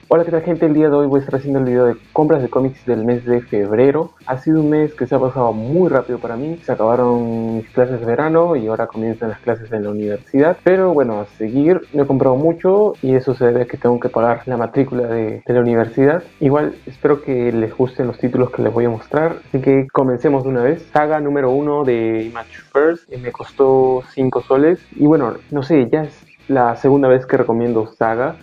Hola, ¿qué tal, gente? El día de hoy voy a estar haciendo el video de compras de cómics del mes de febrero. Ha sido un mes que se ha pasado muy rápido para mí. Se acabaron mis clases de verano y ahora comienzan las clases en la universidad. Pero bueno, a seguir, me he comprado mucho y eso se debe a que tengo que pagar la matrícula de la universidad. Igual espero que les gusten los títulos que les voy a mostrar. Así que comencemos de una vez. Saga número 1 de Image First. Me costó 5 soles. Y bueno, no sé, ya es la segunda vez que recomiendo Saga.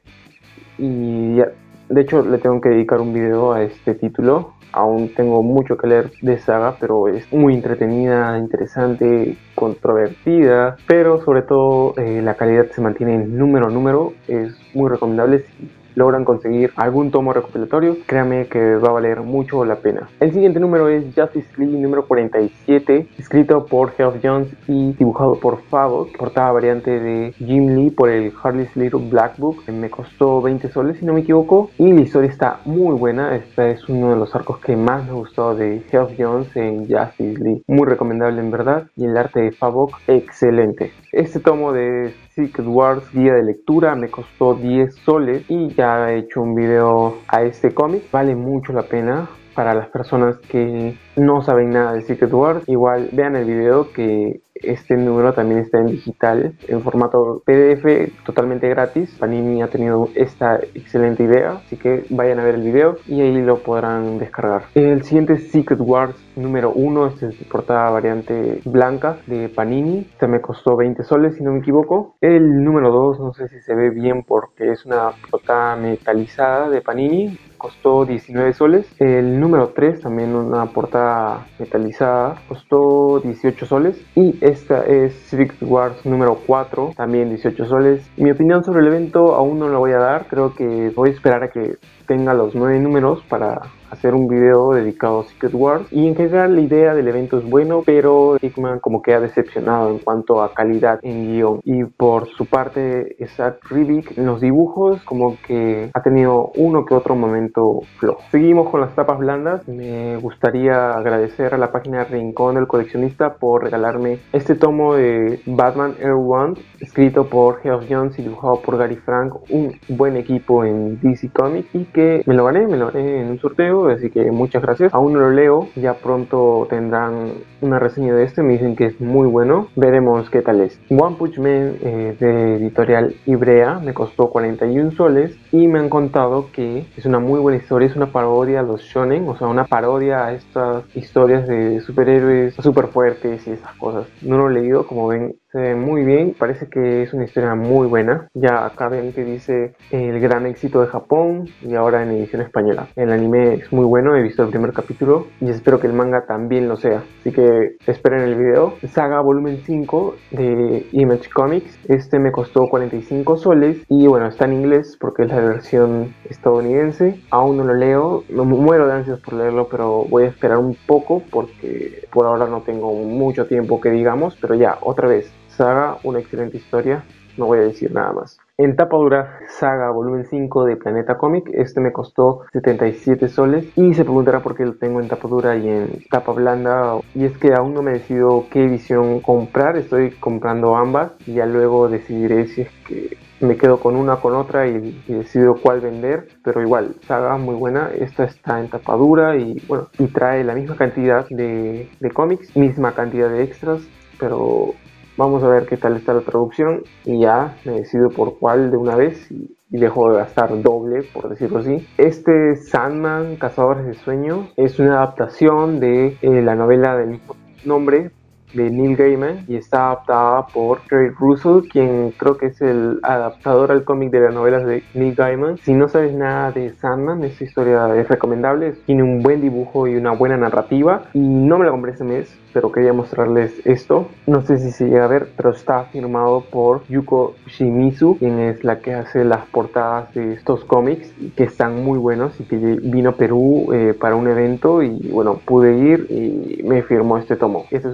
Y ya, de hecho le tengo que dedicar un video a este título. Aún tengo mucho que leer de Saga, pero es muy entretenida, interesante, controvertida, pero sobre todo la calidad se mantiene en número a número. Es muy recomendable. Si logran conseguir algún tomo recopilatorio, créanme que va a valer mucho la pena. El siguiente número es Justice League número 47, escrito por Geoff Johns y dibujado por Fabok, portada variante de Jim Lee por el Harley's Little Black Book. Me costó 20 soles si no me equivoco, y la historia está muy buena. Este es uno de los arcos que más me gustó de Geoff Johns en Justice League, muy recomendable en verdad, y el arte de Fabok excelente. Este tomo de Secret Wars guía de lectura me costó 10 soles y ya he hecho un video a este cómic. Vale mucho la pena para las personas que no saben nada de Secret Wars. Igual vean el video, que este número también está en digital, en formato PDF, totalmente gratis. Panini ha tenido esta excelente idea, así que vayan a ver el video y ahí lo podrán descargar. El siguiente es Secret Wars número 1, este es de portada variante blanca de Panini. Este me costó 20 soles si no me equivoco. El número 2 no sé si se ve bien porque es una portada metalizada de Panini, costó 19 soles. El número 3, también una portada metalizada, costó 18 soles. Y esta es Secret Wars número 4, también 18 soles. Mi opinión sobre el evento aún no la voy a dar, creo que voy a esperar a que tenga los 9 números para hacer un video dedicado a Secret Wars. Y en general la idea del evento es bueno, pero Hickman como que ha decepcionado en cuanto a calidad en guión. Y por su parte, Zach Ribic en los dibujos como que ha tenido uno que otro momento flojo. Seguimos con las tapas blandas. Me gustaría agradecer a la página Rincón del Coleccionista por regalarme este tomo de Batman Air One, escrito por Geoff Johns y dibujado por Gary Frank, un buen equipo en DC Comics, y que me lo gané en un sorteo, así que muchas gracias. Aún no lo leo, ya pronto tendrán una reseña de este, me dicen que es muy bueno, veremos qué tal es. One Punch Man de editorial Ibrea me costó 41 soles y me han contado que es una muy buena historia, es una parodia a los shonen, o sea, una parodia a estas historias de superhéroes super fuertes y esas cosas. No lo he leído, como ven se ve muy bien, parece que es una historia muy buena. Ya acá ven que dice el gran éxito de Japón y ahora en edición española. El anime es muy bueno, he visto el primer capítulo y espero que el manga también lo sea, así que esperen el video. Saga volumen 5 de Image Comics, este me costó 45 soles y bueno, está en inglés porque es la versión estadounidense. Aún no lo leo, me muero de ansias por leerlo, pero voy a esperar un poco porque por ahora no tengo mucho tiempo que digamos. Pero ya, otra vez, Saga, una excelente historia, no voy a decir nada más. En tapa dura, Saga volumen 5 de Planeta Comic, este me costó 77 soles y se preguntará por qué lo tengo en tapa dura y en tapa blanda, y es que aún no me decido qué edición comprar. Estoy comprando ambas y ya luego decidiré si es que me quedo con una con otra y decido cuál vender. Pero igual, Saga muy buena. Esta está en tapa dura y bueno, y trae la misma cantidad de cómics, misma cantidad de extras, pero vamos a ver qué tal está la traducción y ya me decido por cuál de una vez y dejo de gastar doble, por decirlo así. Este Sandman, Cazadores de Sueños, es una adaptación de la novela del mismo nombre de Neil Gaiman y está adaptada por Craig Russell, quien creo que es el adaptador al cómic de las novelas de Neil Gaiman. Si no sabes nada de Sandman, esta historia es recomendable, tiene un buen dibujo y una buena narrativa, y no me la compré este mes, pero quería mostrarles esto. No sé si se llega a ver, pero está firmado por Yuko Shimizu, quien es la que hace las portadas de estos cómics, que están muy buenos y que vino a Perú para un evento y bueno, pude ir y me firmó este tomo. Esta es una recomendación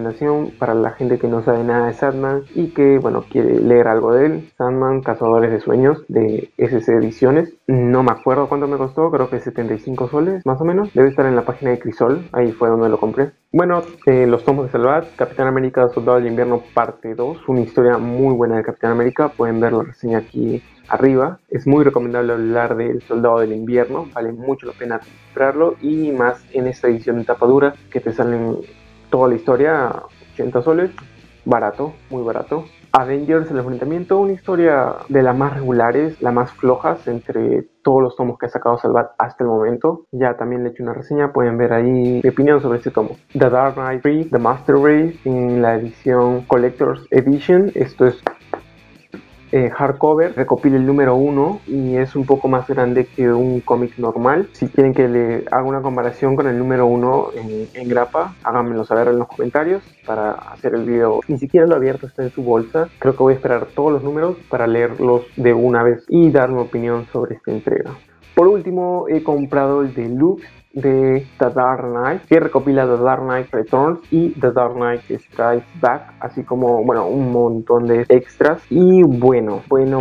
recomendación para la gente que no sabe nada de Sandman y que, bueno, quiere leer algo de él. Sandman, Cazadores de Sueños, de SC Ediciones. No me acuerdo cuánto me costó, creo que 75 soles, más o menos. Debe estar en la página de Crisol, ahí fue donde lo compré. Bueno, los tomos de Salvat, Capitán América, Soldado del Invierno, parte 2. Una historia muy buena de Capitán América, pueden ver la reseña aquí arriba. Es muy recomendable hablar del Soldado del Invierno, vale mucho la pena comprarlo, y más en esta edición de tapa dura que te salen toda la historia, 80 soles, barato, muy barato. Avengers, el enfrentamiento, una historia de las más regulares, las más flojas entre todos los tomos que ha sacado Salvat hasta el momento. Ya también le he hecho una reseña, pueden ver ahí mi opinión sobre este tomo. The Dark Knight 3, The Master Race, en la edición Collector's Edition. Esto es hardcover, recopila el número 1 y es un poco más grande que un cómic normal. Si quieren que le haga una comparación con el número 1 en grapa, háganmelo saber en los comentarios para hacer el video. Ni siquiera lo he abierto, está en su bolsa. Creo que voy a esperar todos los números para leerlos de una vez y dar mi opinión sobre esta entrega. Por último, he comprado el Deluxe de The Dark Knight, que recopila The Dark Knight Returns y The Dark Knight Strikes Back, así como, bueno, un montón de extras. Y bueno,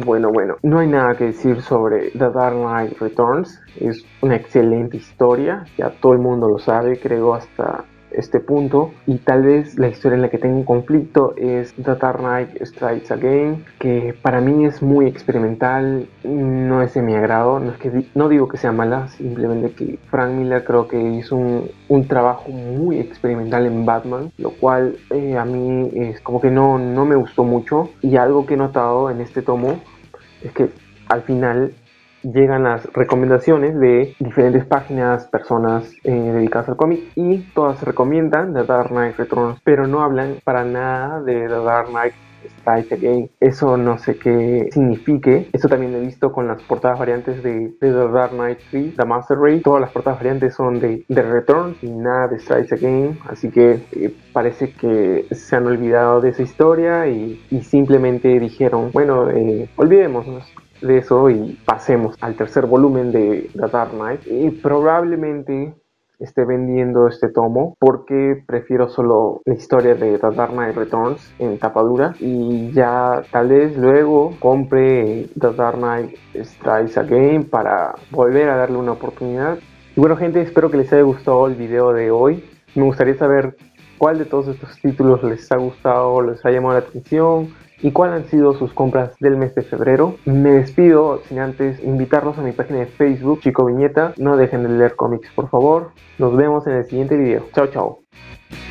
no hay nada que decir sobre The Dark Knight Returns. Es una excelente historia, ya todo el mundo lo sabe, creo, hasta este punto, y tal vez la historia en la que tengo un conflicto es The Dark Knight Strikes Again, que para mí es muy experimental, no es de mi agrado. No digo que sea mala, simplemente que Frank Miller creo que hizo un trabajo muy experimental en Batman, lo cual a mí es como que no me gustó mucho. Y algo que he notado en este tomo es que al final llegan las recomendaciones de diferentes páginas, personas dedicadas al cómic, y todas recomiendan The Dark Knight Returns, pero no hablan para nada de The Dark Knight Strikes Again. Eso no sé qué signifique. Eso también lo he visto con las portadas variantes de The Dark Knight 3, The Master Race. Todas las portadas variantes son de Returns y nada de Strikes Again, así que parece que se han olvidado de esa historia y simplemente dijeron, bueno, olvidémonos de eso y pasemos al tercer volumen de The Dark Knight. Y probablemente esté vendiendo este tomo porque prefiero solo la historia de The Dark Knight Returns en tapa dura, y ya tal vez luego compre The Dark Knight Strikes Again para volver a darle una oportunidad. Y bueno, gente, espero que les haya gustado el video de hoy. Me gustaría saber cuál de todos estos títulos les ha gustado, les ha llamado la atención y cuáles han sido sus compras del mes de febrero. Me despido sin antes invitarlos a mi página de Facebook, Chico Viñeta. No dejen de leer cómics, por favor. Nos vemos en el siguiente video. Chao, chao.